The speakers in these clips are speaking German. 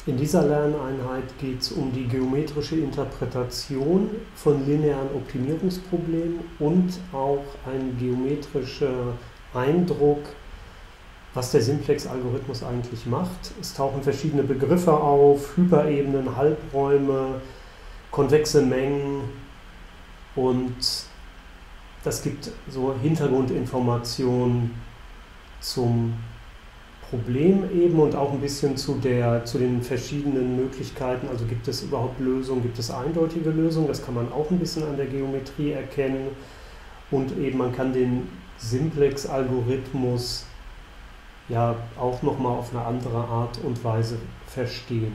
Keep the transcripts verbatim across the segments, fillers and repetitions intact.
In dieser Lerneinheit geht es um die geometrische Interpretation von linearen Optimierungsproblemen und auch ein geometrischer Eindruck, was der Simplex-Algorithmus eigentlich macht. Es tauchen verschiedene Begriffe auf: Hyperebenen, Halbräume, konvexe Mengen, und das gibt so Hintergrundinformationen zum Problem eben und auch ein bisschen zu, der, zu den verschiedenen Möglichkeiten. Also gibt es überhaupt Lösungen, gibt es eindeutige Lösungen, das kann man auch ein bisschen an der Geometrie erkennen, und eben man kann den Simplex-Algorithmus ja auch nochmal auf eine andere Art und Weise verstehen.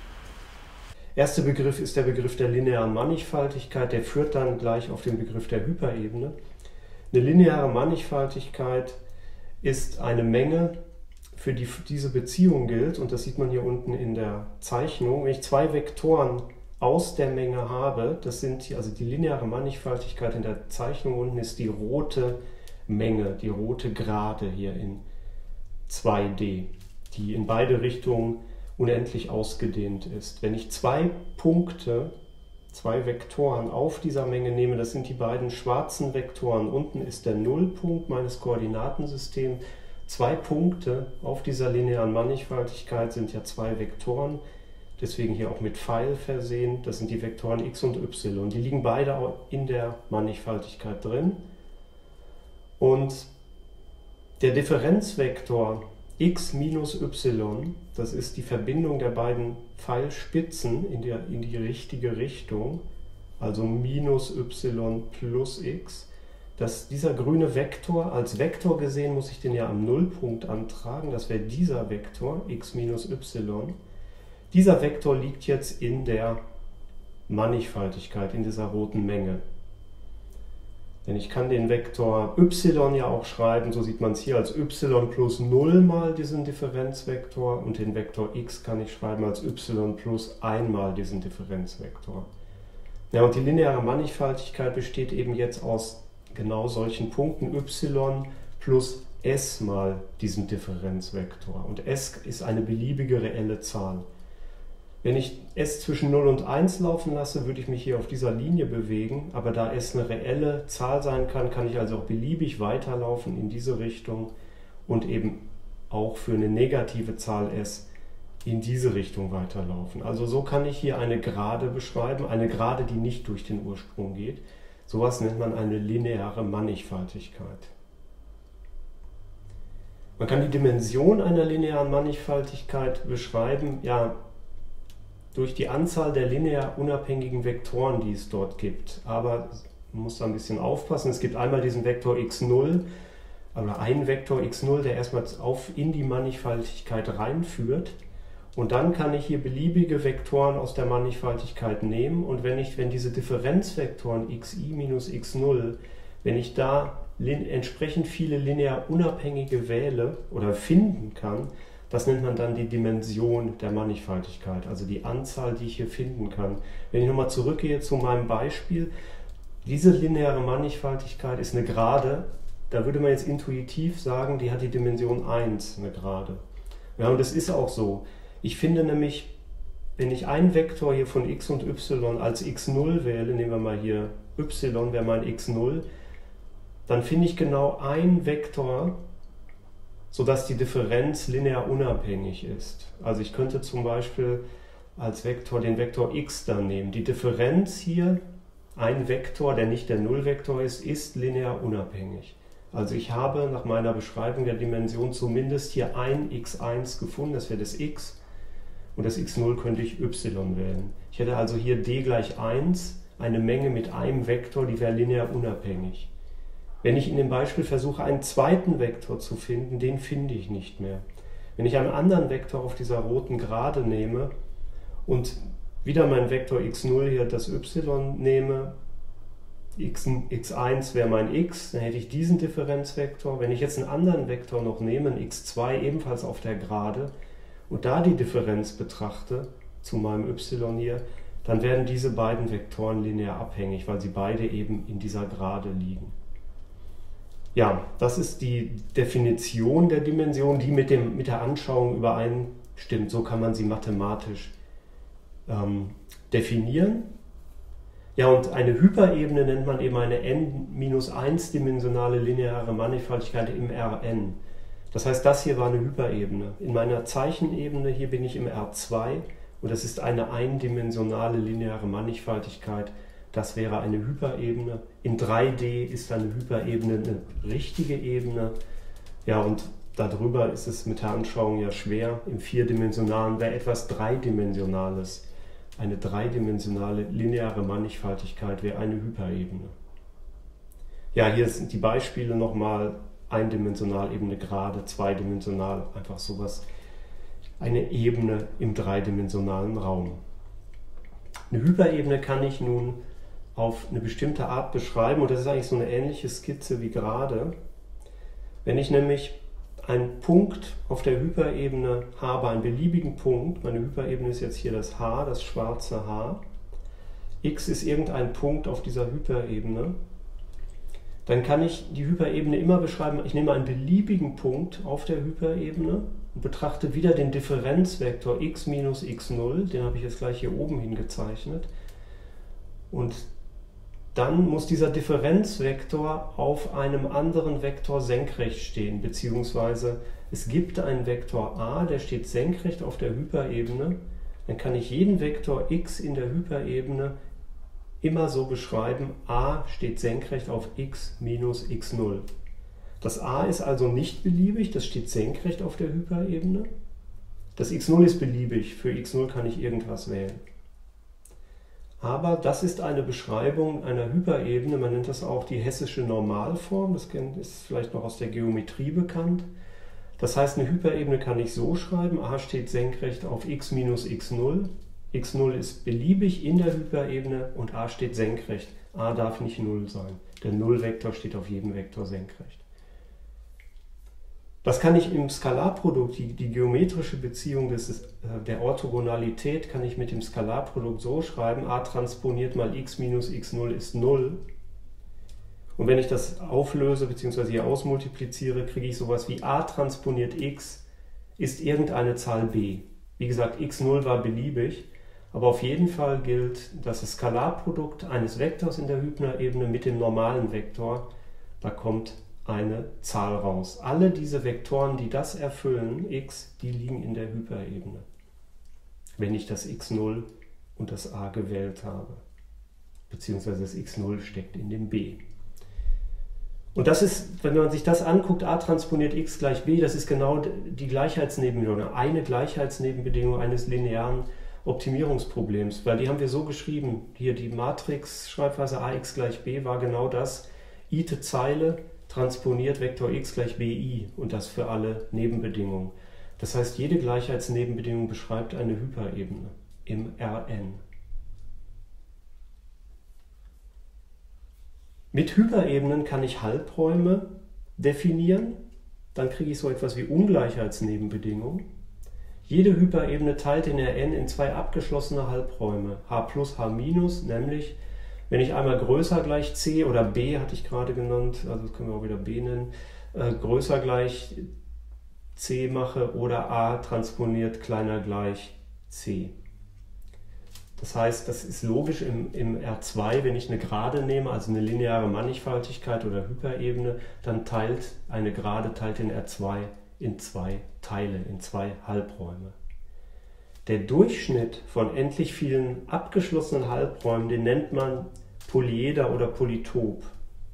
Erster Begriff ist der Begriff der linearen Mannigfaltigkeit, der führt dann gleich auf den Begriff der Hyperebene. Eine lineare Mannigfaltigkeit ist eine Menge, für die diese Beziehung gilt, und das sieht man hier unten in der Zeichnung. Wenn ich zwei Vektoren aus der Menge habe, das sind hier, also die lineare Mannigfaltigkeit in der Zeichnung unten ist die rote Menge, die rote Gerade hier in zwei D, die in beide Richtungen unendlich ausgedehnt ist. Wenn ich zwei Punkte, zwei Vektoren auf dieser Menge nehme, das sind die beiden schwarzen Vektoren. Unten ist der Nullpunkt meines Koordinatensystems. Zwei Punkte auf dieser linearen Mannigfaltigkeit sind ja zwei Vektoren, deswegen hier auch mit Pfeil versehen. Das sind die Vektoren x und y. Die liegen beide auch in der Mannigfaltigkeit drin. Und der Differenzvektor x minus y, das ist die Verbindung der beiden Pfeilspitzen in, der, in die richtige Richtung, also minus y plus x. Dass dieser grüne Vektor, als Vektor gesehen, muss ich den ja am Nullpunkt antragen, das wäre dieser Vektor, x minus y. Dieser Vektor liegt jetzt in der Mannigfaltigkeit, in dieser roten Menge. Denn ich kann den Vektor y ja auch schreiben, so sieht man es hier, als y plus null mal diesen Differenzvektor, und den Vektor x kann ich schreiben als y plus eins mal diesen Differenzvektor. Ja, und die lineare Mannigfaltigkeit besteht eben jetzt aus genau solchen Punkten, y plus s mal diesen Differenzvektor. Und s ist eine beliebige reelle Zahl. Wenn ich s zwischen null und eins laufen lasse, würde ich mich hier auf dieser Linie bewegen, aber da s eine reelle Zahl sein kann, kann ich also auch beliebig weiterlaufen in diese Richtung und eben auch für eine negative Zahl s in diese Richtung weiterlaufen. Also so kann ich hier eine Gerade beschreiben, eine Gerade, die nicht durch den Ursprung geht. Sowas nennt man eine lineare Mannigfaltigkeit. Man kann die Dimension einer linearen Mannigfaltigkeit beschreiben, ja, durch die Anzahl der linear unabhängigen Vektoren, die es dort gibt. Aber man muss da ein bisschen aufpassen. Es gibt einmal diesen Vektor x null, oder einen Vektor x null, der erstmal auf in die Mannigfaltigkeit reinführt. Und dann kann ich hier beliebige Vektoren aus der Mannigfaltigkeit nehmen. Und wenn ich, wenn diese Differenzvektoren xi minus x null, wenn ich da entsprechend viele linear unabhängige wähle oder finden kann, das nennt man dann die Dimension der Mannigfaltigkeit, also die Anzahl, die ich hier finden kann. Wenn ich nochmal zurückgehe zu meinem Beispiel, diese lineare Mannigfaltigkeit ist eine Gerade, da würde man jetzt intuitiv sagen, die hat die Dimension eins, eine Gerade. Ja, und das ist auch so. Ich finde nämlich, wenn ich einen Vektor hier von x und y als x null wähle, nehmen wir mal hier y, wäre mein x null, dann finde ich genau einen Vektor, sodass die Differenz linear unabhängig ist. Also ich könnte zum Beispiel als Vektor den Vektor x dann nehmen. Die Differenz hier, ein Vektor, der nicht der Nullvektor ist, ist linear unabhängig. Also ich habe nach meiner Beschreibung der Dimension zumindest hier ein x eins gefunden, das wäre das x, und das x null könnte ich y wählen. Ich hätte also hier d gleich eins, eine Menge mit einem Vektor, die wäre linear unabhängig. Wenn ich in dem Beispiel versuche, einen zweiten Vektor zu finden, den finde ich nicht mehr. Wenn ich einen anderen Vektor auf dieser roten Gerade nehme und wieder meinen Vektor x null hier das y nehme, x, x eins wäre mein x, dann hätte ich diesen Differenzvektor. Wenn ich jetzt einen anderen Vektor noch nehme, einen x zwei ebenfalls auf der Gerade, und da die Differenz betrachte zu meinem y hier, dann werden diese beiden Vektoren linear abhängig, weil sie beide eben in dieser Gerade liegen. Ja, das ist die Definition der Dimension, die mit, dem, mit der Anschauung überein, Stimmt, so kann man sie mathematisch ähm, definieren. Ja, und eine Hyperebene nennt man eben eine n minus eins dimensionale lineare Mannigfaltigkeit im Rn. Das heißt, das hier war eine Hyperebene. In meiner Zeichenebene hier bin ich im R zwei und das ist eine eindimensionale lineare Mannigfaltigkeit. Das wäre eine Hyperebene. In drei D ist eine Hyperebene eine richtige Ebene. Ja, und darüber ist es mit der Anschauung ja schwer. Im Vierdimensionalen wäre etwas Dreidimensionales. Eine dreidimensionale lineare Mannigfaltigkeit wäre eine Hyperebene. Ja, hier sind die Beispiele nochmal. Eindimensional Ebene gerade, zweidimensional, einfach sowas. Eine Ebene im dreidimensionalen Raum. Eine Hyperebene kann ich nun auf eine bestimmte Art beschreiben und das ist eigentlich so eine ähnliche Skizze wie gerade. Wenn ich nämlich einen Punkt auf der Hyperebene habe, einen beliebigen Punkt, meine Hyperebene ist jetzt hier das H, das schwarze H, x ist irgendein Punkt auf dieser Hyperebene, dann kann ich die Hyperebene immer beschreiben, ich nehme einen beliebigen Punkt auf der Hyperebene und betrachte wieder den Differenzvektor x minus x null, den habe ich jetzt gleich hier oben hingezeichnet. Und dann muss dieser Differenzvektor auf einem anderen Vektor senkrecht stehen, beziehungsweise es gibt einen Vektor a, der steht senkrecht auf der Hyperebene, dann kann ich jeden Vektor x in der Hyperebene immer so beschreiben, a steht senkrecht auf x minus x null. Das a ist also nicht beliebig, das steht senkrecht auf der Hyperebene. Das x null ist beliebig, für x null kann ich irgendwas wählen. Aber das ist eine Beschreibung einer Hyperebene, man nennt das auch die hessische Normalform, das ist vielleicht noch aus der Geometrie bekannt. Das heißt, eine Hyperebene kann ich so schreiben, a steht senkrecht auf x minus x null. x null ist beliebig in der Hyperebene und a steht senkrecht. A darf nicht null sein. Der Nullvektor steht auf jedem Vektor senkrecht. Das kann ich im Skalarprodukt, die, die geometrische Beziehung des, äh, der Orthogonalität kann ich mit dem Skalarprodukt so schreiben, a transponiert mal x minus x null ist null. Und wenn ich das auflöse bzw. hier ausmultipliziere, kriege ich sowas wie a transponiert x ist irgendeine Zahl b. Wie gesagt, x null war beliebig. Aber auf jeden Fall gilt, dass das Skalarprodukt eines Vektors in der Hyperebene mit dem normalen Vektor, da kommt eine Zahl raus. Alle diese Vektoren, die das erfüllen, x, die liegen in der Hyperebene, wenn ich das x null und das a gewählt habe. Beziehungsweise das x null steckt in dem b. Und das ist, wenn man sich das anguckt, a transponiert x gleich b, das ist genau die Gleichheitsnebenbedingung, eine Gleichheitsnebenbedingung eines linearen Optimierungsproblems, weil die haben wir so geschrieben, hier die Matrix-Schreibweise ax gleich b war genau das, ite Zeile transponiert Vektor x gleich bi und das für alle Nebenbedingungen. Das heißt, jede Gleichheitsnebenbedingung beschreibt eine Hyperebene im Rn. Mit Hyperebenen kann ich Halbräume definieren, dann kriege ich so etwas wie Ungleichheitsnebenbedingungen. Jede Hyperebene teilt in Rn in zwei abgeschlossene Halbräume, h plus, h minus, nämlich wenn ich einmal größer gleich c oder b hatte ich gerade genannt, also das können wir auch wieder b nennen, äh, größer gleich c mache oder a transponiert kleiner gleich c. Das heißt, das ist logisch im, im R zwei, wenn ich eine Gerade nehme, also eine lineare Mannigfaltigkeit oder Hyperebene, dann teilt eine Gerade teilt den R zwei in zwei Teile, in zwei Halbräume. Der Durchschnitt von endlich vielen abgeschlossenen Halbräumen, den nennt man Polyeder oder Polytop.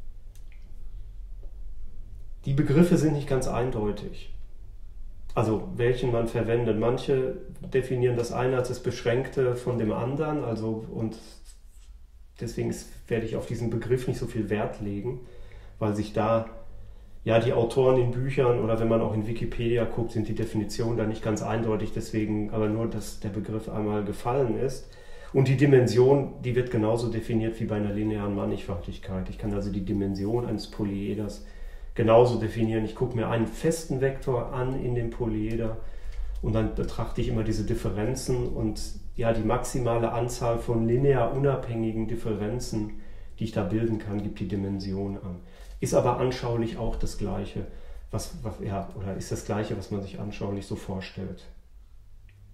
Die Begriffe sind nicht ganz eindeutig, also welchen man verwendet. Manche definieren das eine als das Beschränkte von dem anderen, also und deswegen ist, werde ich auf diesen Begriff nicht so viel Wert legen, weil sich da ja, die Autoren in Büchern oder wenn man auch in Wikipedia guckt, sind die Definitionen da nicht ganz eindeutig, deswegen aber nur, dass der Begriff einmal gefallen ist. Und die Dimension, die wird genauso definiert wie bei einer linearen Mannigfaltigkeit. Ich kann also die Dimension eines Polyeders genauso definieren. Ich gucke mir einen festen Vektor an in dem Polyeder und dann betrachte ich immer diese Differenzen und ja, die maximale Anzahl von linear unabhängigen Differenzen, die ich da bilden kann, gibt die Dimension an. Ist aber anschaulich auch das Gleiche, was, was, ja, oder ist das Gleiche, was man sich anschaulich so vorstellt.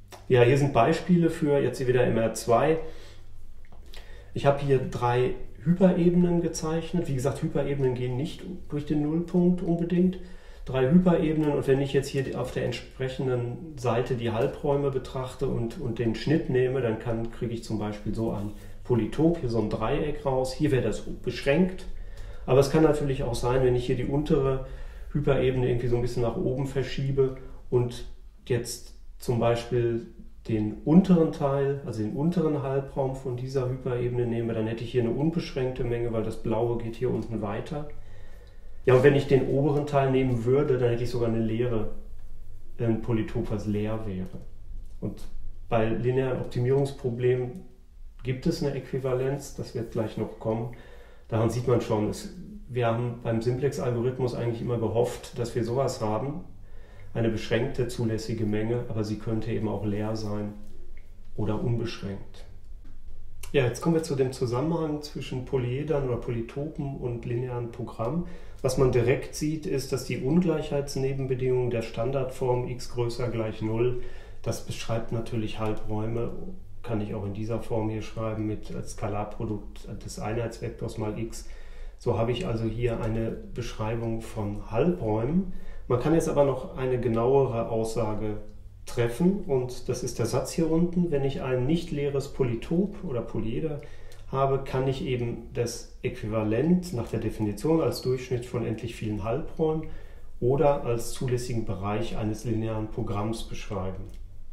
Ja, hier sind Beispiele für jetzt hier wieder M R zwei. Ich habe hier drei Hyperebenen gezeichnet. Wie gesagt, Hyperebenen gehen nicht durch den Nullpunkt unbedingt. Drei Hyperebenen, und wenn ich jetzt hier auf der entsprechenden Seite die Halbräume betrachte und, und den Schnitt nehme, dann kann, kriege ich zum Beispiel so ein Polytop, hier so ein Dreieck raus. Hier wäre das beschränkt, aber es kann natürlich auch sein, wenn ich hier die untere Hyperebene irgendwie so ein bisschen nach oben verschiebe und jetzt zum Beispiel den unteren Teil, also den unteren Halbraum von dieser Hyperebene nehme, dann hätte ich hier eine unbeschränkte Menge, weil das Blaue geht hier unten weiter. Ja, und wenn ich den oberen Teil nehmen würde, dann hätte ich sogar eine leere, ein Polytop, was leer wäre. Und bei linearen Optimierungsproblemen gibt es eine Äquivalenz, das wird gleich noch kommen. Daran sieht man schon, es, wir haben beim Simplex-Algorithmus eigentlich immer gehofft, dass wir sowas haben, eine beschränkte zulässige Menge, aber sie könnte eben auch leer sein oder unbeschränkt. Ja, jetzt kommen wir zu dem Zusammenhang zwischen Polyedern oder Polytopen und linearen Programmen. Was man direkt sieht, ist, dass die Ungleichheitsnebenbedingung der Standardform x größer gleich null, das beschreibt natürlich Halbräume, kann ich auch in dieser Form hier schreiben mit als Skalarprodukt des Einheitsvektors mal x. So habe ich also hier eine Beschreibung von Halbräumen. Man kann jetzt aber noch eine genauere Aussage treffen, und das ist der Satz hier unten: Wenn ich ein nicht leeres Polytop oder Polyeder habe, kann ich eben das Äquivalent nach der Definition als Durchschnitt von endlich vielen Halbräumen oder als zulässigen Bereich eines linearen Programms beschreiben.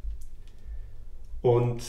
Und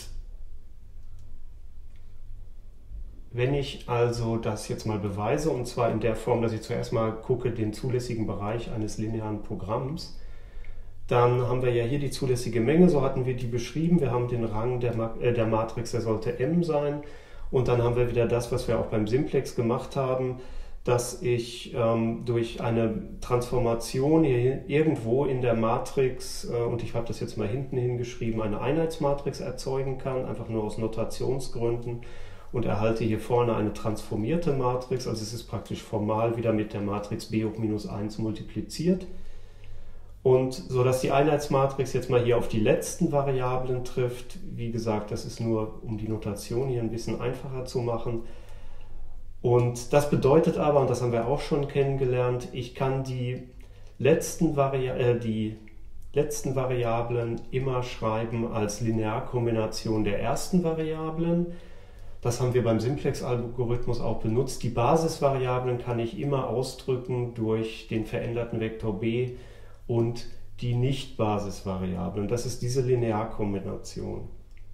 wenn ich also das jetzt mal beweise, und zwar in der Form, dass ich zuerst mal gucke, den zulässigen Bereich eines linearen Programms, dann haben wir ja hier die zulässige Menge, so hatten wir die beschrieben. Wir haben den Rang der, Ma äh, der Matrix, der sollte M sein. Und dann haben wir wieder das, was wir auch beim Simplex gemacht haben, dass ich ähm, durch eine Transformation hier irgendwo in der Matrix, äh, und ich habe das jetzt mal hinten hingeschrieben, eine Einheitsmatrix erzeugen kann, einfach nur aus Notationsgründen, und erhalte hier vorne eine transformierte Matrix. Also es ist praktisch formal wieder mit der Matrix b hoch minus eins multipliziert. Und so dass die Einheitsmatrix jetzt mal hier auf die letzten Variablen trifft. Wie gesagt, das ist nur, um die Notation hier ein bisschen einfacher zu machen. Und das bedeutet aber, und das haben wir auch schon kennengelernt, ich kann die letzten, Vari äh, die letzten Variablen immer schreiben als Linearkombination der ersten Variablen. Das haben wir beim Simplex-Algorithmus auch benutzt. Die Basisvariablen kann ich immer ausdrücken durch den veränderten Vektor b und die Nicht-Basisvariablen. Das ist diese Linearkombination.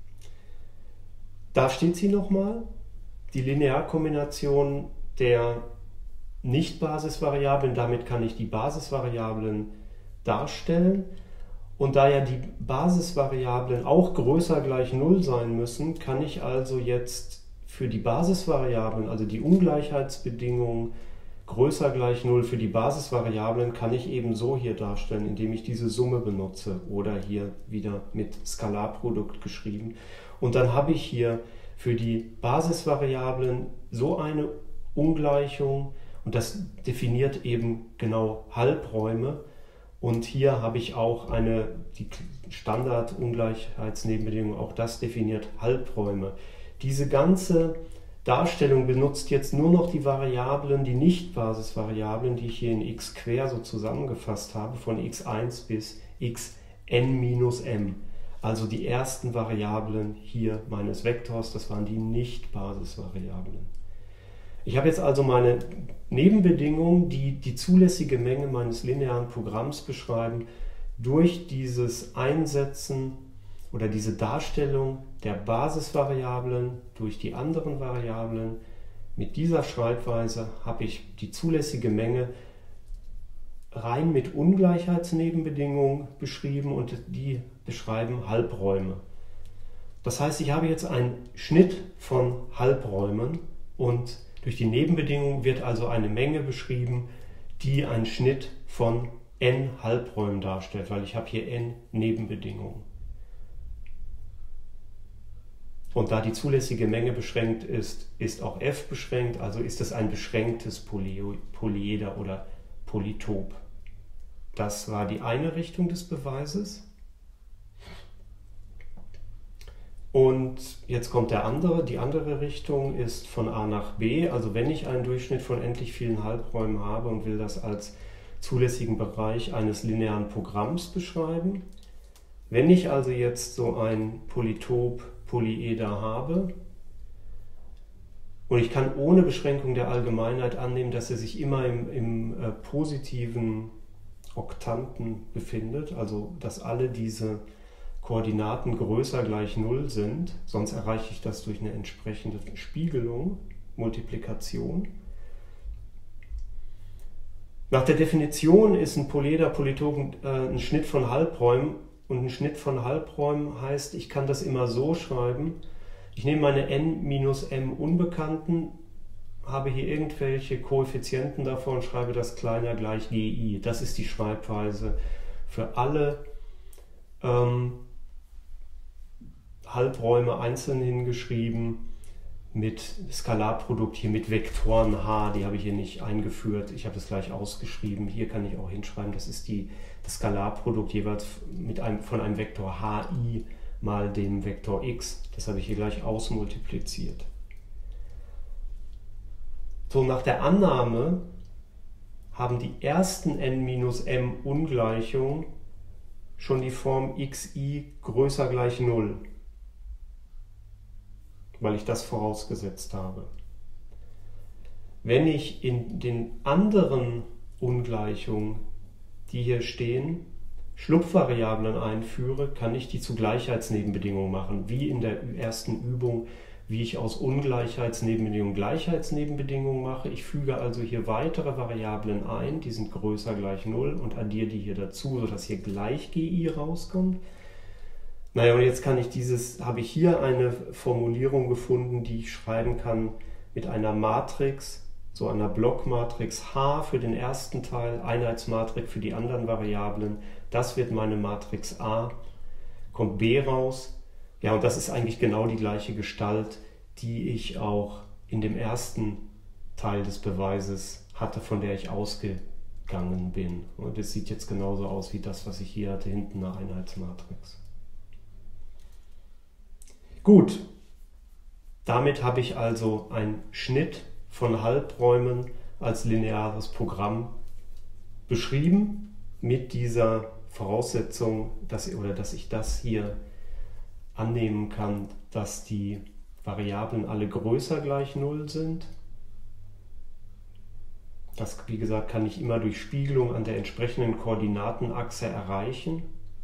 Da steht sie nochmal, die Linearkombination der Nicht-Basisvariablen. Damit kann ich die Basisvariablen darstellen. Und da ja die Basisvariablen auch größer gleich null sein müssen, kann ich also jetzt für die Basisvariablen, also die Ungleichheitsbedingungen, größer gleich null für die Basisvariablen kann ich eben so hier darstellen, indem ich diese Summe benutze oder hier wieder mit Skalarprodukt geschrieben. Und dann habe ich hier für die Basisvariablen so eine Ungleichung, und das definiert eben genau Halbräume. Und hier habe ich auch eine, die Standard-Ungleichheitsnebenbedingung, auch das definiert Halbräume. Diese ganze Darstellung benutzt jetzt nur noch die Variablen, die Nicht-Basisvariablen, die ich hier in x quer so zusammengefasst habe, von x eins bis xn minus m. Also die ersten Variablen hier meines Vektors, das waren die Nicht-Basisvariablen. Ich habe jetzt also meine Nebenbedingungen, die die zulässige Menge meines linearen Programms beschreiben, durch dieses Einsetzen oder diese Darstellung der Basisvariablen durch die anderen Variablen. Mit dieser Schreibweise habe ich die zulässige Menge rein mit Ungleichheitsnebenbedingungen beschrieben, und die beschreiben Halbräume. Das heißt, ich habe jetzt einen Schnitt von Halbräumen, und durch die Nebenbedingungen wird also eine Menge beschrieben, die einen Schnitt von n Halbräumen darstellt, weil ich habe hier n Nebenbedingungen. Und da die zulässige Menge beschränkt ist, ist auch f beschränkt, also ist es ein beschränktes Poly Polyeder oder Polytop. Das war die eine Richtung des Beweises. Und jetzt kommt der andere, die andere Richtung ist von A nach B. Also wenn ich einen Durchschnitt von endlich vielen Halbräumen habe und will das als zulässigen Bereich eines linearen Programms beschreiben, wenn ich also jetzt so ein Polytop Polyeder habe und ich kann ohne Beschränkung der Allgemeinheit annehmen, dass er sich immer im, im äh, positiven Oktanten befindet, also dass alle diese Koordinaten größer gleich null sind, sonst erreiche ich das durch eine entsprechende Spiegelung, Multiplikation. Nach der Definition ist ein Polyeder Polytop äh, ein Schnitt von Halbräumen, und ein Schnitt von Halbräumen heißt, ich kann das immer so schreiben, ich nehme meine n minus m Unbekannten, habe hier irgendwelche Koeffizienten davor und schreibe das kleiner gleich gi. Das ist die Schreibweise für alle ähm, Halbräume einzeln hingeschrieben mit Skalarprodukt hier mit Vektoren h, die habe ich hier nicht eingeführt, ich habe das gleich ausgeschrieben. Hier kann ich auch hinschreiben, das ist die, das Skalarprodukt jeweils mit einem, von einem Vektor hi mal dem Vektor x. Das habe ich hier gleich ausmultipliziert. So, nach der Annahme haben die ersten n minus m Ungleichungen schon die Form xi größer gleich null, weil ich das vorausgesetzt habe. Wenn ich in den anderen Ungleichungen, die hier stehen, Schlupfvariablen einführe, kann ich die zu Gleichheitsnebenbedingungen machen, wie in der ersten Übung, wie ich aus Ungleichheitsnebenbedingungen Gleichheitsnebenbedingungen mache. Ich füge also hier weitere Variablen ein, die sind größer gleich null und addiere die hier dazu, sodass hier gleich gi rauskommt. Naja, und jetzt kann ich dieses, habe ich hier eine Formulierung gefunden, die ich schreiben kann mit einer Matrix, so einer Blockmatrix H für den ersten Teil, Einheitsmatrix für die anderen Variablen. Das wird meine Matrix A, kommt B raus. Ja, und das ist eigentlich genau die gleiche Gestalt, die ich auch in dem ersten Teil des Beweises hatte, von der ich ausgegangen bin. Und das sieht jetzt genauso aus wie das, was ich hier hatte, hinten eine Einheitsmatrix. Gut, damit habe ich also einen Schnitt von Halbräumen als lineares Programm beschrieben, mit dieser Voraussetzung, dass, oder dass ich das hier annehmen kann, dass die Variablen alle größer gleich null sind. Das, wie gesagt, kann ich immer durch Spiegelung an der entsprechenden Koordinatenachse erreichen.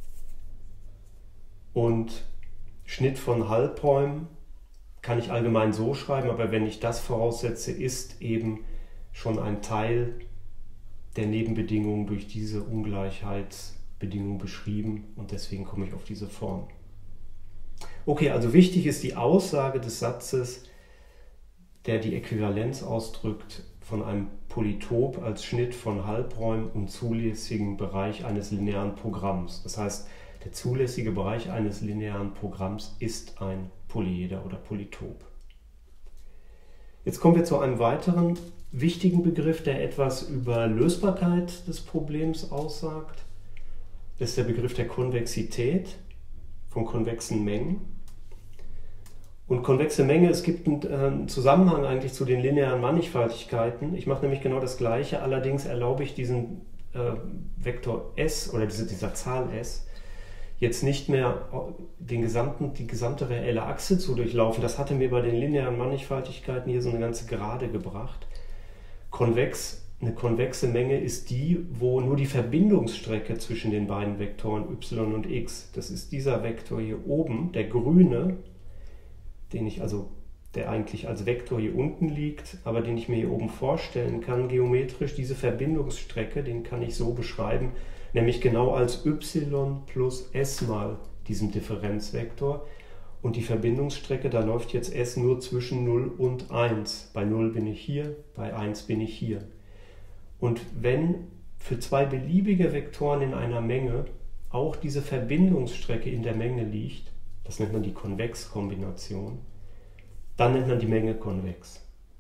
Und Schnitt von Halbräumen kann ich allgemein so schreiben, aber wenn ich das voraussetze, ist eben schon ein Teil der Nebenbedingungen durch diese Ungleichheitsbedingung beschrieben und deswegen komme ich auf diese Form. Okay, also wichtig ist die Aussage des Satzes, der die Äquivalenz ausdrückt von einem Polytop als Schnitt von Halbräumen und zulässigen Bereich eines linearen Programms. Das heißt, der zulässige Bereich eines linearen Programms ist ein Polyeder oder Polytop. Jetzt kommen wir zu einem weiteren wichtigen Begriff, der etwas über Lösbarkeit des Problems aussagt. Das ist der Begriff der Konvexität von konvexen Mengen. Und konvexe Menge, es gibt einen Zusammenhang eigentlich zu den linearen Mannigfaltigkeiten. Ich mache nämlich genau das Gleiche, allerdings erlaube ich diesen äh, Vektor S oder diese, dieser Zahl S jetzt nicht mehr den gesamten, die gesamte reelle Achse zu durchlaufen. Das hatte mir bei den linearen Mannigfaltigkeiten hier so eine ganze Gerade gebracht. Konvex, eine konvexe Menge ist die, wo nur die Verbindungsstrecke zwischen den beiden Vektoren y und x, das ist dieser Vektor hier oben, der grüne, den ich also, der eigentlich als Vektor hier unten liegt, aber den ich mir hier oben vorstellen kann, geometrisch, diese Verbindungsstrecke, den kann ich so beschreiben, nämlich genau als y plus s mal diesem Differenzvektor. Und die Verbindungsstrecke, da läuft jetzt s nur zwischen null und eins. Bei null bin ich hier, bei eins bin ich hier. Und wenn für zwei beliebige Vektoren in einer Menge auch diese Verbindungsstrecke in der Menge liegt, das nennt man die Konvexkombination, dann nennt man die Menge konvex.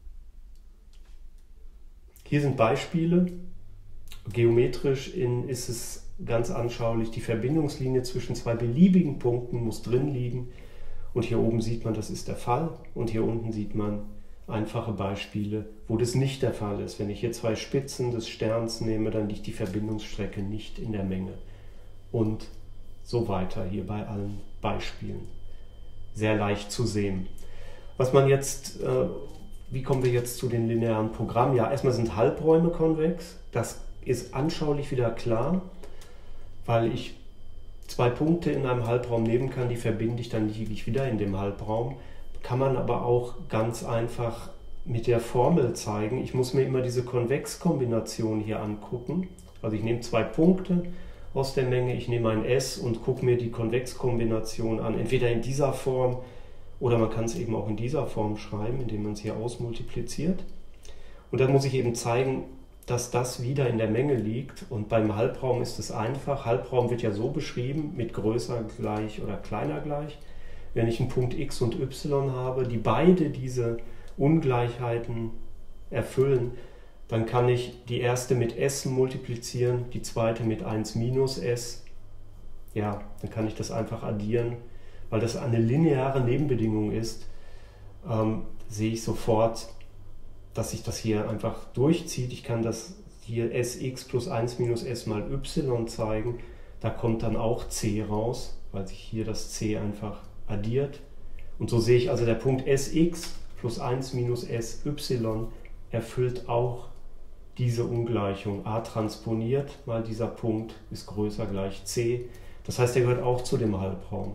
Hier sind Beispiele. Geometrisch in, ist es ganz anschaulich, die Verbindungslinie zwischen zwei beliebigen Punkten muss drin liegen Und hier oben sieht man, das ist der Fall. Und hier unten sieht man einfache Beispiele, wo das nicht der Fall ist. Wenn ich hier zwei Spitzen des Sterns nehme, dann liegt die Verbindungsstrecke nicht in der Menge. Und so weiter hier bei allen Beispielen. Sehr leicht zu sehen. Was man jetzt, äh, wie kommen wir jetzt zu den linearen Programmen? Ja, erstmal sind Halbräume konvex. Das ist anschaulich wieder klar, weil ich zwei Punkte in einem Halbraum nehmen kann, die verbinde ich, dann liege ich wieder in dem Halbraum. Kann man aber auch ganz einfach mit der Formel zeigen. Ich muss mir immer diese Konvexkombination hier angucken. Also ich nehme zwei Punkte aus der Menge, ich nehme ein S und gucke mir die Konvexkombination an. Entweder in dieser Form oder man kann es eben auch in dieser Form schreiben, indem man es hier ausmultipliziert. Und dann muss ich eben zeigen, dass das wieder in der Menge liegt. Und beim Halbraum ist es einfach. Halbraum wird ja so beschrieben, mit größer gleich oder kleiner gleich. Wenn ich einen Punkt x und y habe, die beide diese Ungleichheiten erfüllen, dann kann ich die erste mit s multiplizieren, die zweite mit eins minus s. Ja, dann kann ich das einfach addieren. Weil das eine lineare Nebenbedingung ist, ähm, sehe ich sofort, dass sich das hier einfach durchzieht. Ich kann das hier sx plus eins minus s mal y zeigen. Da kommt dann auch c raus, weil sich hier das c einfach addiert. Und so sehe ich also, der Punkt sx plus eins minus sy erfüllt auch diese Ungleichung. A transponiert mal dieser Punkt ist größer gleich c. Das heißt, er gehört auch zu dem Halbraum.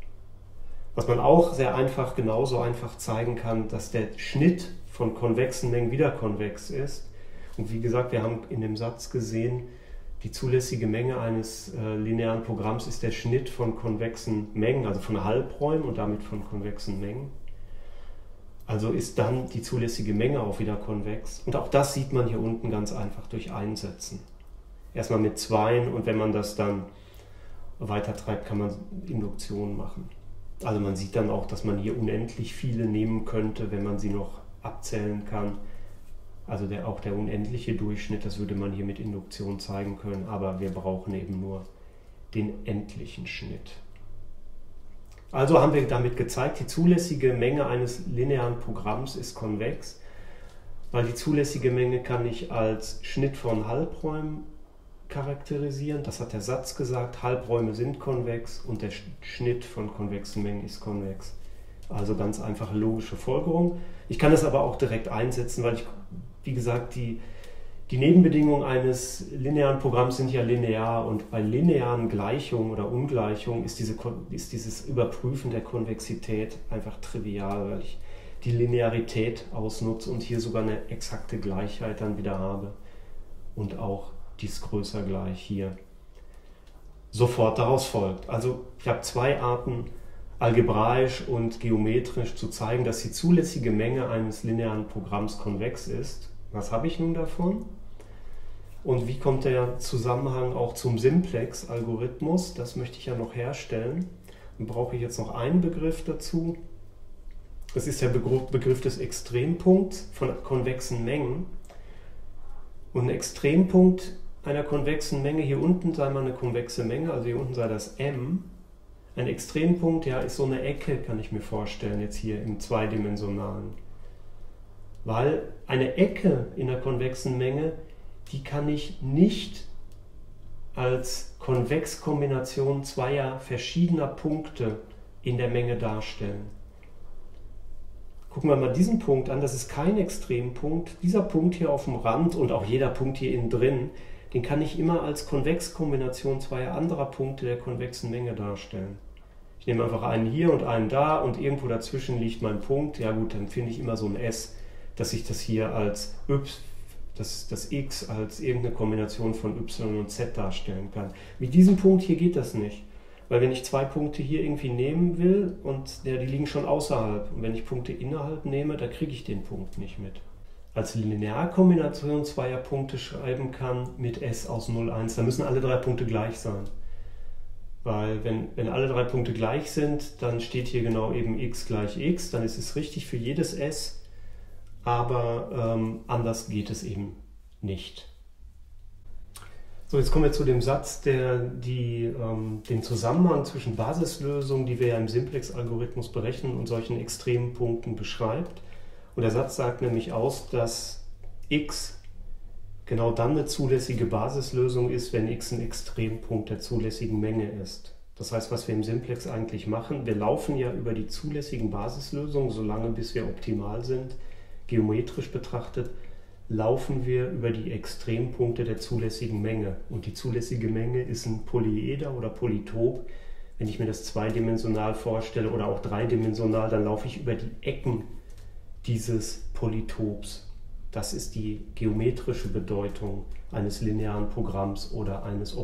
Was man auch sehr einfach, genauso einfach zeigen kann, dass der Schnitt von konvexen Mengen wieder konvex ist. Und wie gesagt, wir haben in dem Satz gesehen, die zulässige Menge eines äh, linearen Programms ist der Schnitt von konvexen Mengen, also von Halbräumen und damit von konvexen Mengen. Also ist dann die zulässige Menge auch wieder konvex. Und auch das sieht man hier unten ganz einfach durch Einsetzen. Erstmal mit Zweien und wenn man das dann weiter treibt, kann man Induktion machen. Also man sieht dann auch, dass man hier unendlich viele nehmen könnte, wenn man sie noch abzählen kann. Also der, auch der unendliche Durchschnitt, das würde man hier mit Induktion zeigen können, aber wir brauchen eben nur den endlichen Schnitt. Also haben wir damit gezeigt, die zulässige Menge eines linearen Programms ist konvex, weil die zulässige Menge kann ich als Schnitt von Halbräumen charakterisieren. Das hat der Satz gesagt, Halbräume sind konvex und der Schnitt von konvexen Mengen ist konvex. Also ganz einfache logische Folgerung. Ich kann es aber auch direkt einsetzen, weil ich, wie gesagt, die, die Nebenbedingungen eines linearen Programms sind ja linear und bei linearen Gleichungen oder Ungleichungen ist, diese, ist dieses Überprüfen der Konvexität einfach trivial, weil ich die Linearität ausnutze und hier sogar eine exakte Gleichheit dann wieder habe und auch dies größer gleich hier sofort daraus folgt. Also ich habe zwei Arten, algebraisch und geometrisch zu zeigen, dass die zulässige Menge eines linearen Programms konvex ist. Was habe ich nun davon? Und wie kommt der Zusammenhang auch zum Simplex-Algorithmus? Das möchte ich ja noch herstellen. Dann brauche ich jetzt noch einen Begriff dazu. Das ist der Begriff des Extrempunkts von konvexen Mengen. Und ein Extrempunkt einer konvexen Menge, hier unten sei mal eine konvexe Menge, also hier unten sei das m. Ein Extrempunkt, ja, ist so eine Ecke, kann ich mir vorstellen, jetzt hier im Zweidimensionalen. Weil eine Ecke in einer konvexen Menge, die kann ich nicht als Konvexkombination zweier verschiedener Punkte in der Menge darstellen. Gucken wir mal diesen Punkt an, das ist kein Extrempunkt. Dieser Punkt hier auf dem Rand und auch jeder Punkt hier innen drin, den kann ich immer als Konvexkombination zweier anderer Punkte der konvexen Menge darstellen. Ich nehme einfach einen hier und einen da und irgendwo dazwischen liegt mein Punkt. Ja gut, dann finde ich immer so ein S, dass ich das hier als y, das, das x als irgendeine Kombination von y und z darstellen kann. Mit diesem Punkt hier geht das nicht. Weil wenn ich zwei Punkte hier irgendwie nehmen will und ja, die liegen schon außerhalb und wenn ich Punkte innerhalb nehme, da kriege ich den Punkt nicht mit. Als Linearkombination zweier Punkte schreiben kann mit S aus null, eins, da müssen alle drei Punkte gleich sein. Weil wenn, wenn alle drei Punkte gleich sind, dann steht hier genau eben x gleich x, dann ist es richtig für jedes S, aber ähm, anders geht es eben nicht. So, jetzt kommen wir zu dem Satz, der die, ähm, den Zusammenhang zwischen Basislösungen, die wir ja im Simplex-Algorithmus berechnen, und solchen extremen Punkten beschreibt. Und der Satz sagt nämlich aus, dass x genau dann eine zulässige Basislösung ist, wenn x ein Extrempunkt der zulässigen Menge ist. Das heißt, was wir im Simplex eigentlich machen, wir laufen ja über die zulässigen Basislösungen, solange bis wir optimal sind. Geometrisch betrachtet laufen wir über die Extrempunkte der zulässigen Menge. Und die zulässige Menge ist ein Polyeder oder Polytop. Wenn ich mir das zweidimensional vorstelle oder auch dreidimensional, dann laufe ich über die Ecken dieses Polytops. Das ist die geometrische Bedeutung eines linearen Programms oder eines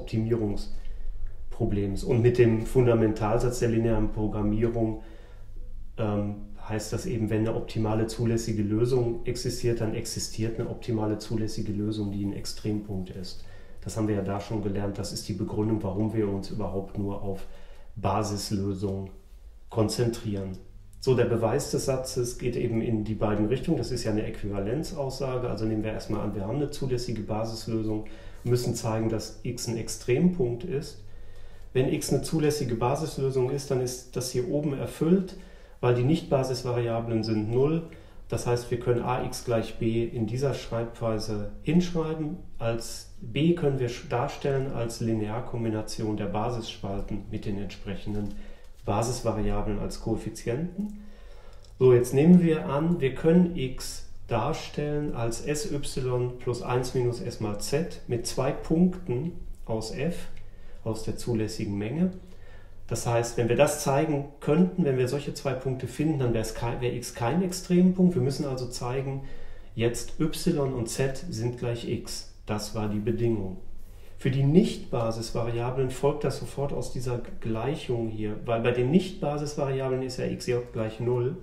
Optimierungsproblems. Und mit dem Fundamentalsatz der linearen Programmierung ähm, heißt das eben, wenn eine optimale zulässige Lösung existiert, dann existiert eine optimale zulässige Lösung, die ein Extrempunkt ist. Das haben wir ja da schon gelernt. Das ist die Begründung, warum wir uns überhaupt nur auf Basislösungen konzentrieren. So, der Beweis des Satzes geht eben in die beiden Richtungen. Das ist ja eine Äquivalenzaussage. Also nehmen wir erstmal an, wir haben eine zulässige Basislösung, müssen zeigen, dass x ein Extrempunkt ist. Wenn x eine zulässige Basislösung ist, dann ist das hier oben erfüllt, weil die Nicht-Basisvariablen sind null. Das heißt, wir können ax gleich b in dieser Schreibweise hinschreiben. Als b können wir darstellen als Linearkombination der Basisspalten mit den entsprechenden Basisvariablen als Koeffizienten. So, jetzt nehmen wir an, wir können x darstellen als sy plus eins minus s mal z mit zwei Punkten aus f, aus der zulässigen Menge. Das heißt, wenn wir das zeigen könnten, wenn wir solche zwei Punkte finden, dann wäre wär x kein Extrempunkt. Wir müssen also zeigen, jetzt y und z sind gleich x. Das war die Bedingung. Für die Nicht-Basisvariablen folgt das sofort aus dieser Gleichung hier, weil bei den Nicht-Basisvariablen ist ja xj gleich null.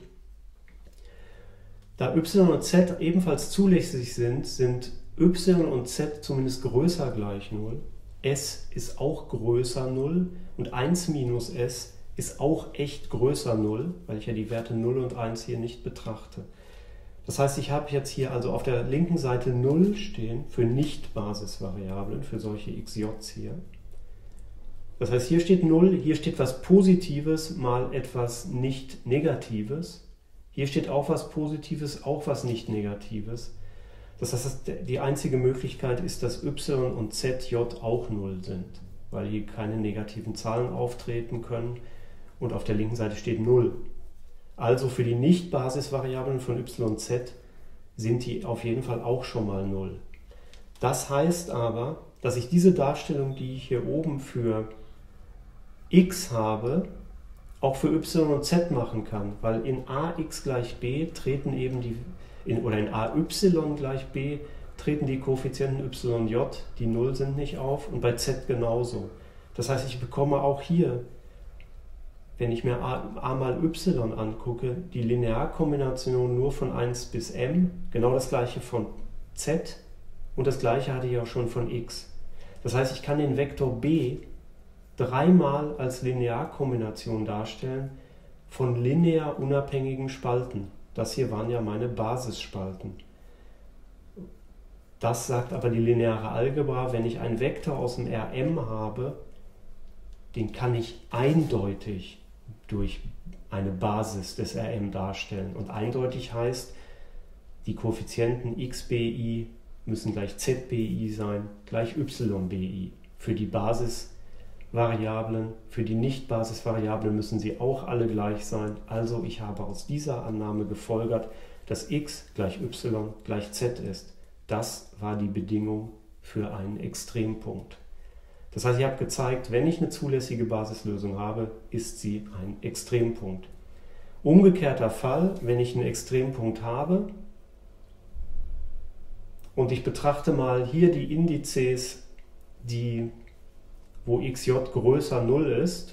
Da y und z ebenfalls zulässig sind, sind y und z zumindest größer gleich null. S ist auch größer null und eins minus s ist auch echt größer null, weil ich ja die Werte null und eins hier nicht betrachte. Das heißt, ich habe jetzt hier also auf der linken Seite null stehen für Nicht-Basisvariablen, für solche xj's hier. Das heißt, hier steht null, hier steht was Positives mal etwas Nicht-Negatives. Hier steht auch was Positives, auch was Nicht-Negatives. Das heißt, die einzige Möglichkeit ist, dass y und zj auch null sind, weil hier keine negativen Zahlen auftreten können und auf der linken Seite steht null. Also für die Nicht-Basisvariablen von y und z sind die auf jeden Fall auch schon mal null. Das heißt aber, dass ich diese Darstellung, die ich hier oben für x habe, auch für y und z machen kann, weil in ax gleich b treten eben die, in, oder in ay gleich b treten die Koeffizienten yj, die null sind, nicht auf, und bei z genauso. Das heißt, ich bekomme auch hier, wenn ich mir a, a mal y angucke, die Linearkombination nur von eins bis m, genau das gleiche von z und das gleiche hatte ich auch schon von x. Das heißt, ich kann den Vektor b dreimal als Linearkombination darstellen von linear unabhängigen Spalten. Das hier waren ja meine Basisspalten. Das sagt aber die lineare Algebra, wenn ich einen Vektor aus dem Rm habe, den kann ich eindeutig durch eine Basis des Rm darstellen. Und eindeutig heißt, die Koeffizienten xbi müssen gleich zbi sein, gleich ybi. Für die Basisvariablen, für die Nicht-Basisvariablen müssen sie auch alle gleich sein. Also ich habe aus dieser Annahme gefolgert, dass x gleich y gleich z ist. Das war die Bedingung für einen Extrempunkt. Das heißt, ich habe gezeigt, wenn ich eine zulässige Basislösung habe, ist sie ein Extrempunkt. Umgekehrter Fall, wenn ich einen Extrempunkt habe und ich betrachte mal hier die Indizes, die, wo xj größer null ist,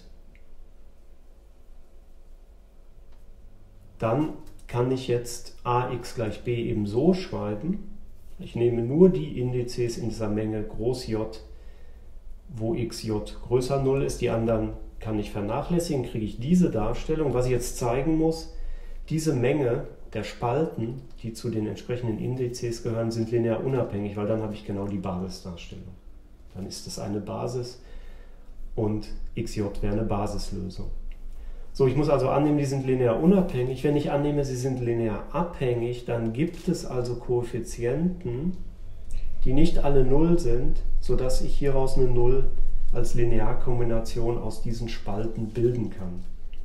dann kann ich jetzt ax gleich b eben so schreiben. Ich nehme nur die Indizes in dieser Menge groß J, wo xj größer null ist, die anderen kann ich vernachlässigen, kriege ich diese Darstellung. Was ich jetzt zeigen muss, diese Menge der Spalten, die zu den entsprechenden Indizes gehören, sind linear unabhängig, weil dann habe ich genau die Basisdarstellung. Dann ist es eine Basis und xj wäre eine Basislösung. So, ich muss also annehmen, die sind linear unabhängig. Wenn ich annehme, sie sind linear abhängig, dann gibt es also Koeffizienten, die nicht alle null sind, sodass ich hieraus eine null als Linearkombination aus diesen Spalten bilden kann.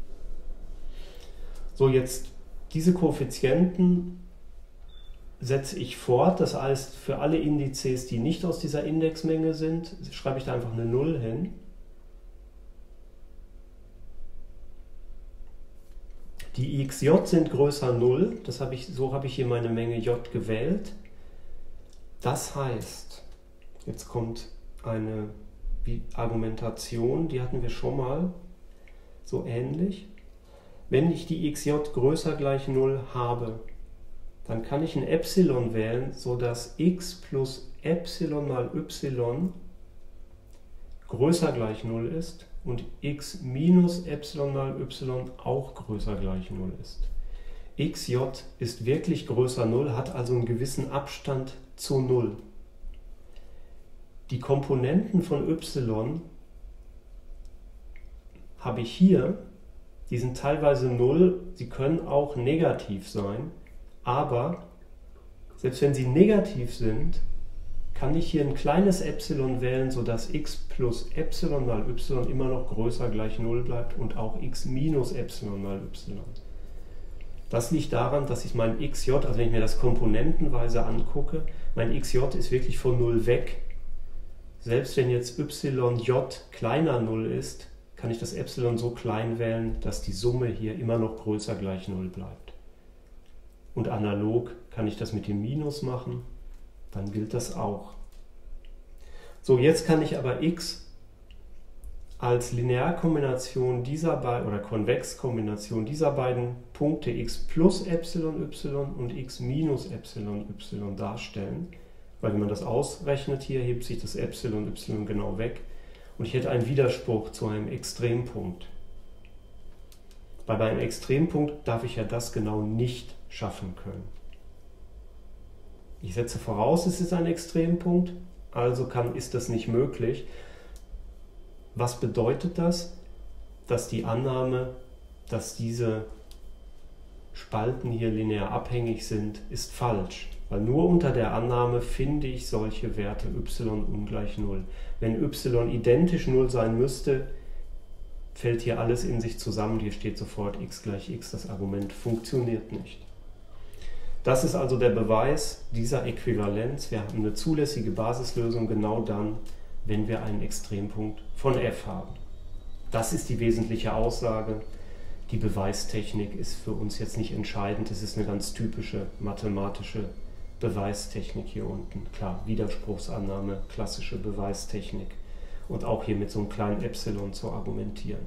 So, jetzt diese Koeffizienten setze ich fort. Das heißt, für alle Indizes, die nicht aus dieser Indexmenge sind, schreibe ich da einfach eine null hin. Die xj sind größer null, das habe ich, so habe ich hier meine Menge j gewählt. Das heißt, jetzt kommt eine Argumentation, die hatten wir schon mal, so ähnlich. Wenn ich die xj größer gleich null habe, dann kann ich ein Epsilon wählen, sodass x plus Epsilon mal y größer gleich null ist und x minus Epsilon mal y auch größer gleich null ist. xj ist wirklich größer null, hat also einen gewissen Abstand zu null. Die Komponenten von y habe ich hier, die sind teilweise null, sie können auch negativ sein, aber selbst wenn sie negativ sind, kann ich hier ein kleines Epsilon wählen, sodass x plus Epsilon mal y immer noch größer gleich null bleibt und auch x minus Epsilon mal y. Das liegt daran, dass ich mein xj, also wenn ich mir das komponentenweise angucke, mein xj ist wirklich von null weg. Selbst wenn jetzt yj kleiner null ist, kann ich das Epsilon so klein wählen, dass die Summe hier immer noch größer gleich null bleibt. Und analog kann ich das mit dem Minus machen, dann gilt das auch. So, jetzt kann ich aber x als Linearkombination dieser beiden oder Konvexkombination dieser beiden Punkte x plus Epsilon y und x minus Epsilon y darstellen, weil wenn man das ausrechnet hier, hebt sich das Epsilon y genau weg und ich hätte einen Widerspruch zu einem Extrempunkt. Weil bei einem Extrempunkt darf ich ja das genau nicht schaffen können. Ich setze voraus, es ist ein Extrempunkt, also kann, ist das nicht möglich. Was bedeutet das? Dass die Annahme, dass diese Spalten hier linear abhängig sind, ist falsch. Weil nur unter der Annahme finde ich solche Werte y ungleich null. Wenn y identisch null sein müsste, fällt hier alles in sich zusammen. Hier steht sofort x gleich x. Das Argument funktioniert nicht. Das ist also der Beweis dieser Äquivalenz. Wir haben eine zulässige Basislösung genau dann, wenn wir einen Extrempunkt von f haben. Das ist die wesentliche Aussage. Die Beweistechnik ist für uns jetzt nicht entscheidend. Es ist eine ganz typische mathematische Beweistechnik hier unten. Klar, Widerspruchsannahme, klassische Beweistechnik. Und auch hier mit so einem kleinen Epsilon zu argumentieren.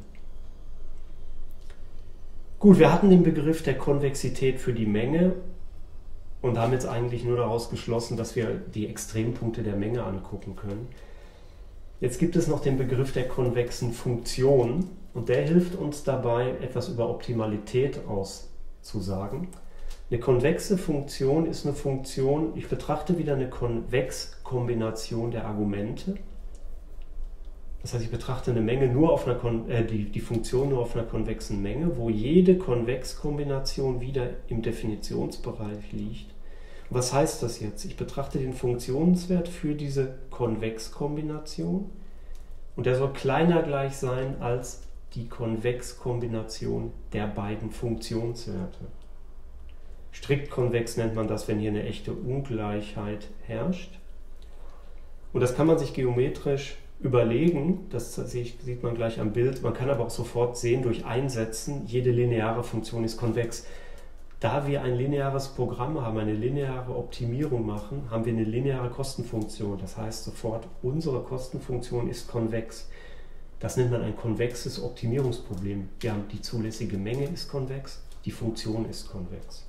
Gut, wir hatten den Begriff der Konvexität für die Menge und haben jetzt eigentlich nur daraus geschlossen, dass wir die Extrempunkte der Menge angucken können. Jetzt gibt es noch den Begriff der konvexen Funktion und der hilft uns dabei, etwas über Optimalität auszusagen. Eine konvexe Funktion ist eine Funktion, ich betrachte wieder eine Konvexkombination der Argumente. Das heißt, ich betrachte eine Menge nur auf einer Kon äh, die, die Funktion nur auf einer konvexen Menge, wo jede Konvexkombination wieder im Definitionsbereich liegt. Und was heißt das jetzt? Ich betrachte den Funktionswert für diese Konvexkombination und der soll kleiner gleich sein als die Konvexkombination der beiden Funktionswerte. Strikt konvex nennt man das, wenn hier eine echte Ungleichheit herrscht. Und das kann man sich geometrisch überlegen, das sieht man gleich am Bild. Man kann aber auch sofort sehen durch Einsetzen, jede lineare Funktion ist konvex. Da wir ein lineares Programm haben, eine lineare Optimierung machen, haben wir eine lineare Kostenfunktion. Das heißt sofort, unsere Kostenfunktion ist konvex. Das nennt man ein konvexes Optimierungsproblem. Wir haben die zulässige Menge ist konvex, die Funktion ist konvex.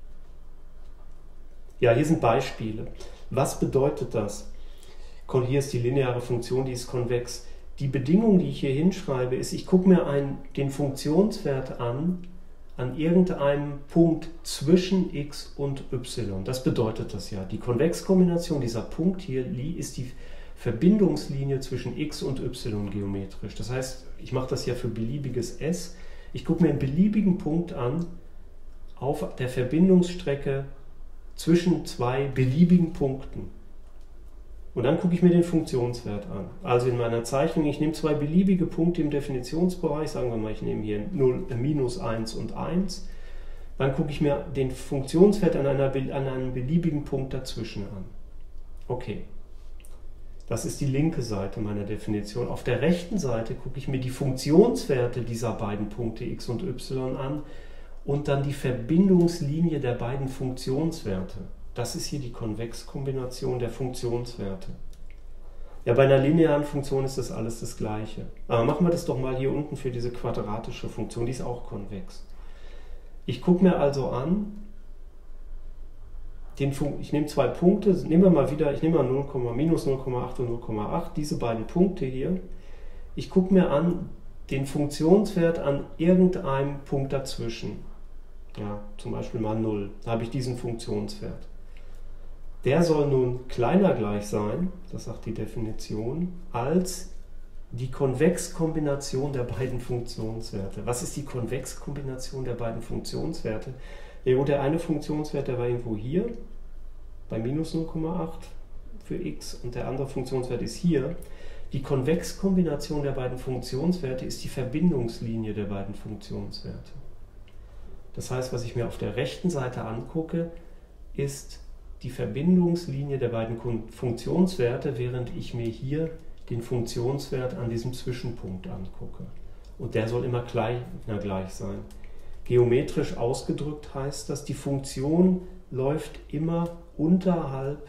Ja, hier sind Beispiele. Was bedeutet das? Hier ist die lineare Funktion, die ist konvex. Die Bedingung, die ich hier hinschreibe, ist, ich gucke mir einen, den Funktionswert an, an irgendeinem Punkt zwischen x und y. Das bedeutet das ja. Die Konvexkombination, dieser Punkt hier, ist die Verbindungslinie zwischen x und y geometrisch. Das heißt, ich mache das ja für beliebiges s. Ich gucke mir einen beliebigen Punkt an auf der Verbindungsstrecke zwischen zwei beliebigen Punkten. Und dann gucke ich mir den Funktionswert an. Also in meiner Zeichnung, ich nehme zwei beliebige Punkte im Definitionsbereich, sagen wir mal, ich nehme hier null, minus eins und eins. Dann gucke ich mir den Funktionswert an, einer, an einem beliebigen Punkt dazwischen an. Okay, das ist die linke Seite meiner Definition. Auf der rechten Seite gucke ich mir die Funktionswerte dieser beiden Punkte x und y an und dann die Verbindungslinie der beiden Funktionswerte. Das ist hier die Konvexkombination der Funktionswerte. Ja, bei einer linearen Funktion ist das alles das Gleiche. Aber machen wir das doch mal hier unten für diese quadratische Funktion, die ist auch konvex. Ich gucke mir also an, den Fun- ich nehme zwei Punkte, nehmen wir mal wieder, ich nehme mal null, minus null Komma acht und null Komma acht, diese beiden Punkte hier. Ich gucke mir an den Funktionswert an irgendeinem Punkt dazwischen. Ja, zum Beispiel mal null. Da habe ich diesen Funktionswert. Der soll nun kleiner gleich sein, das sagt die Definition, als die Konvexkombination der beiden Funktionswerte. Was ist die Konvexkombination der beiden Funktionswerte? Ja, der eine Funktionswert, der war irgendwo hier, bei minus null Komma acht für x, und der andere Funktionswert ist hier. Die Konvexkombination der beiden Funktionswerte ist die Verbindungslinie der beiden Funktionswerte. Das heißt, was ich mir auf der rechten Seite angucke, ist die Verbindungslinie der beiden Funktionswerte, während ich mir hier den Funktionswert an diesem Zwischenpunkt angucke. Und der soll immer gleich, na, gleich sein. Geometrisch ausgedrückt heißt das, die Funktion läuft immer unterhalb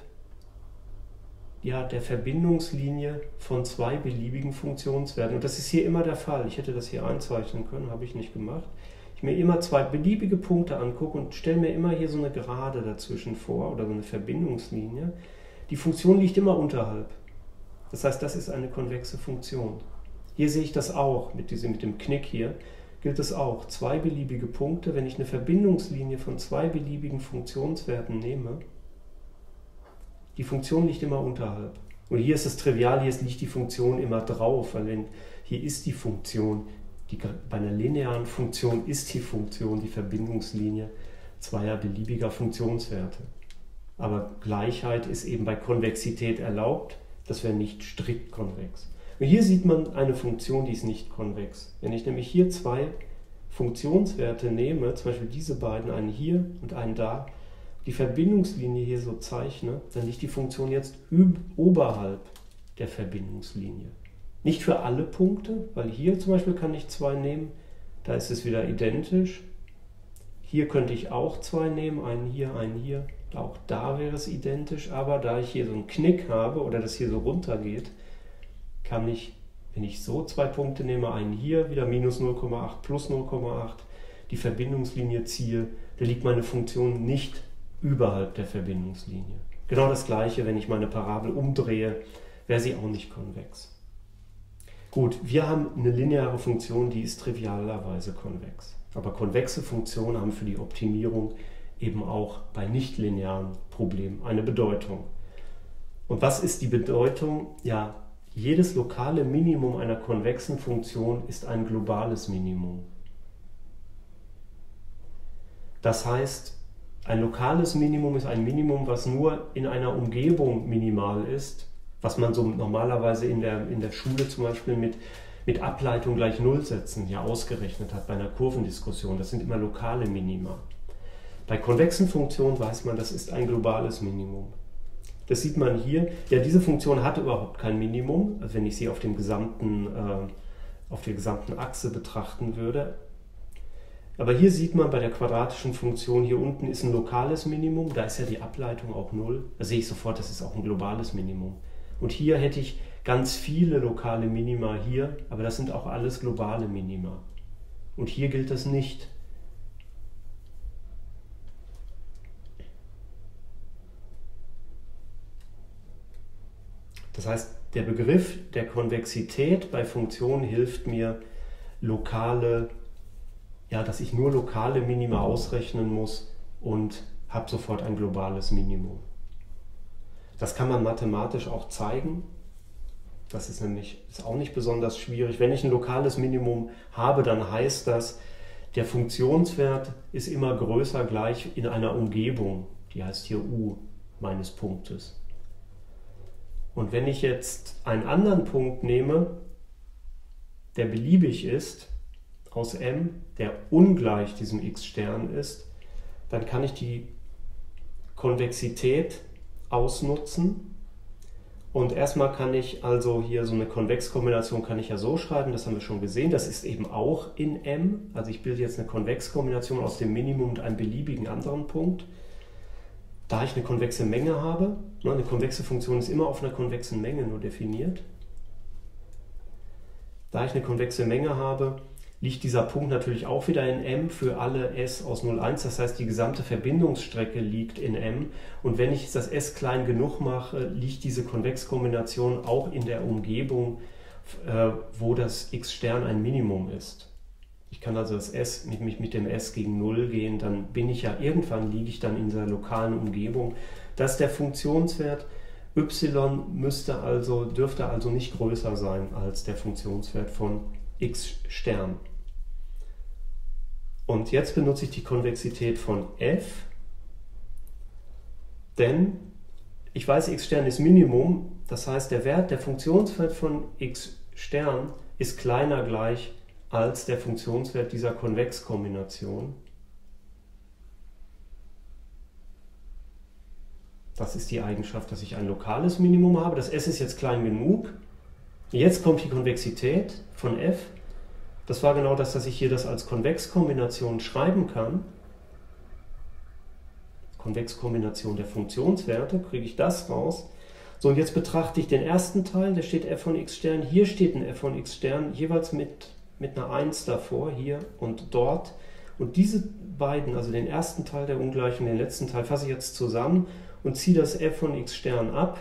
ja, der Verbindungslinie von zwei beliebigen Funktionswerten. Und das ist hier immer der Fall. Ich hätte das hier einzeichnen können, habe ich nicht gemacht. Ich mir immer zwei beliebige Punkte angucke und stelle mir immer hier so eine Gerade dazwischen vor oder so eine Verbindungslinie. Die Funktion liegt immer unterhalb. Das heißt, das ist eine konvexe Funktion. Hier sehe ich das auch, mit, diesem, mit dem Knick hier, gilt es auch. Zwei beliebige Punkte, wenn ich eine Verbindungslinie von zwei beliebigen Funktionswerten nehme, die Funktion liegt immer unterhalb. Und hier ist es trivial, hier liegt die Funktion immer drauf, weil wenn, hier ist die Funktion, die, bei einer linearen Funktion ist die Funktion die Verbindungslinie zweier beliebiger Funktionswerte. Aber Gleichheit ist eben bei Konvexität erlaubt, das wäre nicht strikt konvex. Und hier sieht man eine Funktion, die ist nicht konvex. Wenn ich nämlich hier zwei Funktionswerte nehme, zum Beispiel diese beiden, einen hier und einen da, die Verbindungslinie hier so zeichne, dann liegt die Funktion jetzt oberhalb der Verbindungslinie. Nicht für alle Punkte, weil hier zum Beispiel kann ich zwei nehmen, da ist es wieder identisch. Hier könnte ich auch zwei nehmen, einen hier, einen hier. Auch da wäre es identisch, aber da ich hier so einen Knick habe oder das hier so runter geht, kann ich, wenn ich so zwei Punkte nehme, einen hier, wieder minus null Komma acht plus null Komma acht, die Verbindungslinie ziehe, da liegt meine Funktion nicht überhalb der Verbindungslinie. Genau das gleiche, wenn ich meine Parabel umdrehe, wäre sie auch nicht konvex. Gut, wir haben eine lineare Funktion, die ist trivialerweise konvex. Aber konvexe Funktionen haben für die Optimierung eben auch bei nichtlinearen Problemen eine Bedeutung. Und was ist die Bedeutung? Ja, jedes lokale Minimum einer konvexen Funktion ist ein globales Minimum. Das heißt, ein lokales Minimum ist ein Minimum, was nur in einer Umgebung minimal ist, was man so normalerweise in der, in der Schule zum Beispiel mit, mit Ableitung gleich Nullsätzen ja ausgerechnet hat bei einer Kurvendiskussion. Das sind immer lokale Minima. Bei konvexen Funktionen weiß man, das ist ein globales Minimum. Das sieht man hier. Ja, diese Funktion hat überhaupt kein Minimum, also wenn ich sie auf, dem gesamten, äh, auf der gesamten Achse betrachten würde. Aber hier sieht man bei der quadratischen Funktion, hier unten ist ein lokales Minimum, da ist ja die Ableitung auch null. Da sehe ich sofort, das ist auch ein globales Minimum. Und hier hätte ich ganz viele lokale Minima hier, aber das sind auch alles globale Minima. Und hier gilt das nicht. Das heißt, der Begriff der Konvexität bei Funktionen hilft mir, lokale, ja, dass ich nur lokale Minima ausrechnen muss und habe sofort ein globales Minimum. Das kann man mathematisch auch zeigen. Das ist nämlich ist auch nicht besonders schwierig. Wenn ich ein lokales Minimum habe, dann heißt das, der Funktionswert ist immer größer gleich in einer Umgebung, die heißt hier U meines Punktes. Und wenn ich jetzt einen anderen Punkt nehme, der beliebig ist, aus M, der ungleich diesem x-Stern ist, dann kann ich die Konvexität ausnutzen. Und erstmal kann ich also hier so eine Konvexkombination kann ich ja so schreiben, das haben wir schon gesehen, das ist eben auch in M. Also ich bilde jetzt eine Konvexkombination aus dem Minimum und einem beliebigen anderen Punkt. Da ich eine konvexe Menge habe, eine konvexe Funktion ist immer auf einer konvexen Menge nur definiert. Da ich eine konvexe Menge habe, liegt dieser Punkt natürlich auch wieder in M für alle S aus null, eins. Das heißt, die gesamte Verbindungsstrecke liegt in M. Und wenn ich das S klein genug mache, liegt diese Konvexkombination auch in der Umgebung, äh, wo das x-Stern ein Minimum ist. Ich kann also das S mit, mit, mit dem S gegen null gehen, dann bin ich ja irgendwann, liege ich dann in dieser lokalen Umgebung. Das ist der Funktionswert. Y müsste also, dürfte also nicht größer sein als der Funktionswert von x-Stern. Und jetzt benutze ich die Konvexität von F, denn ich weiß, x-Stern ist Minimum, das heißt, der Wert, der Funktionswert von x-Stern ist kleiner gleich als der Funktionswert dieser Konvexkombination. Das ist die Eigenschaft, dass ich ein lokales Minimum habe. Das S ist jetzt klein genug. Jetzt kommt die Konvexität von F. Das war genau das, dass ich hier das als Konvexkombination schreiben kann. Konvexkombination der Funktionswerte, kriege ich das raus. So, und jetzt betrachte ich den ersten Teil, da steht f von x-Stern. Hier steht ein f von x-Stern, jeweils mit, mit einer eins davor, hier und dort. Und diese beiden, also den ersten Teil der Ungleichung, den letzten Teil, fasse ich jetzt zusammen und ziehe das f von x-Stern ab.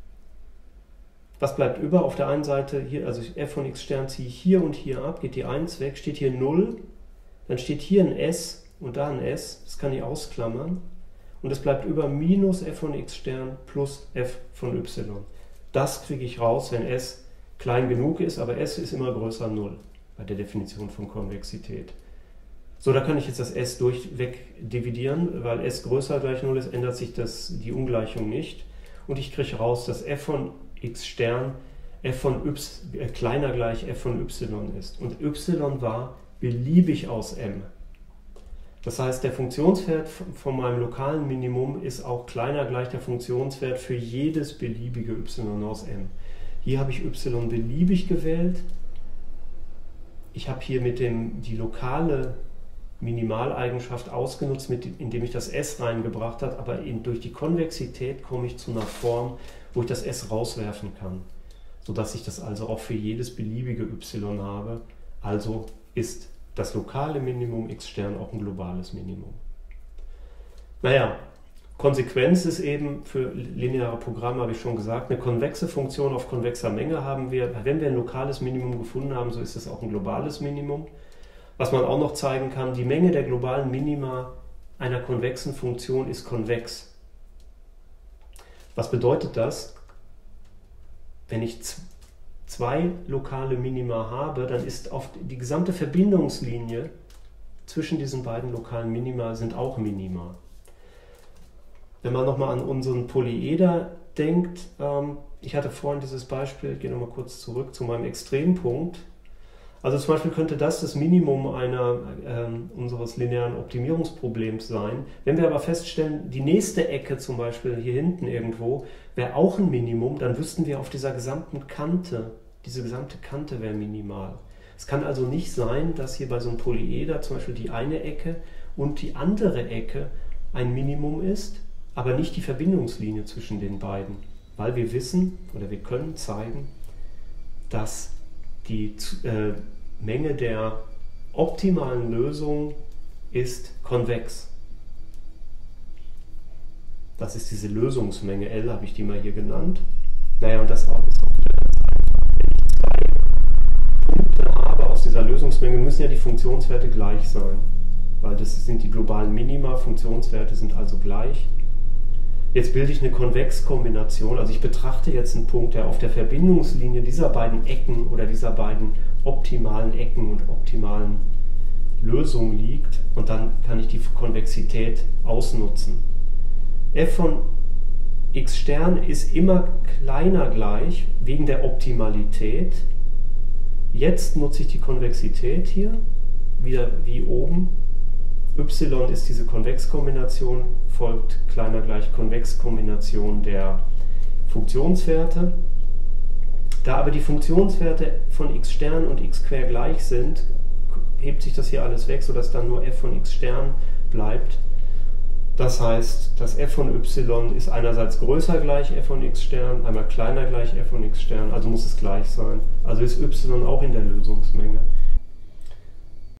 Was bleibt über? Auf der einen Seite, hier, also f von x-Stern ziehe ich hier und hier ab, geht die eins weg, steht hier null, dann steht hier ein S und da ein S, das kann ich ausklammern. Und es bleibt über minus f von x-Stern plus f von y. Das kriege ich raus, wenn S klein genug ist, aber S ist immer größer null bei der Definition von Konvexität. So, da kann ich jetzt das S durchweg dividieren, weil S größer gleich null ist, ändert sich das, die Ungleichung nicht. Und ich kriege raus, dass f von x-Stern f von y, äh, kleiner gleich f von y ist. Und y war beliebig aus M. Das heißt, der Funktionswert von meinem lokalen Minimum ist auch kleiner gleich der Funktionswert für jedes beliebige y aus M. Hier habe ich y beliebig gewählt. Ich habe hier mit dem die lokale Minimaleigenschaft ausgenutzt, mit, indem ich das S reingebracht habe, aber in, durch die Konvexität komme ich zu einer Form, wo ich das S rauswerfen kann, sodass ich das also auch für jedes beliebige y habe. Also ist das lokale Minimum x-Stern auch ein globales Minimum. Naja, Konsequenz ist eben für lineare Programme, habe ich schon gesagt, eine konvexe Funktion auf konvexer Menge haben wir. Wenn wir ein lokales Minimum gefunden haben, so ist es auch ein globales Minimum. Was man auch noch zeigen kann, die Menge der globalen Minima einer konvexen Funktion ist konvex. Was bedeutet das? Wenn ich zwei lokale Minima habe, dann ist auf die gesamte Verbindungslinie zwischen diesen beiden lokalen Minima sind auch Minima. Wenn man nochmal an unseren Polyeder denkt, ähm, ich hatte vorhin dieses Beispiel, ich gehe nochmal kurz zurück zu meinem Extrempunkt. Also zum Beispiel könnte das das Minimum einer, äh, unseres linearen Optimierungsproblems sein. Wenn wir aber feststellen, die nächste Ecke zum Beispiel hier hinten irgendwo wäre auch ein Minimum, dann wüssten wir auf dieser gesamten Kante, diese gesamte Kante wäre minimal. Es kann also nicht sein, dass hier bei so einem Polyeder zum Beispiel die eine Ecke und die andere Ecke ein Minimum ist, aber nicht die Verbindungslinie zwischen den beiden, weil wir wissen oder wir können zeigen, dass die äh, Menge der optimalen Lösung ist konvex. Das ist diese Lösungsmenge L, habe ich die mal hier genannt. Naja, und das auch ist auch wenn ich zwei Punkte habe aus dieser Lösungsmenge, müssen ja die Funktionswerte gleich sein, weil das sind die globalen Minima, Funktionswerte sind also gleich. Jetzt bilde ich eine Konvexkombination, also ich betrachte jetzt einen Punkt, der auf der Verbindungslinie dieser beiden Ecken oder dieser beiden optimalen Ecken und optimalen Lösungen liegt, und dann kann ich die Konvexität ausnutzen. F von x Stern ist immer kleiner gleich wegen der Optimalität. Jetzt nutze ich die Konvexität hier, wieder wie oben. Y ist diese Konvexkombination, folgt kleiner gleich Konvexkombination der Funktionswerte. Da aber die Funktionswerte von x Stern und x quer gleich sind, hebt sich das hier alles weg, sodass dann nur f von x Stern bleibt. Das heißt, das f von y ist einerseits größer gleich f von x Stern, einmal kleiner gleich f von x Stern, also muss es gleich sein. Also ist y auch in der Lösungsmenge.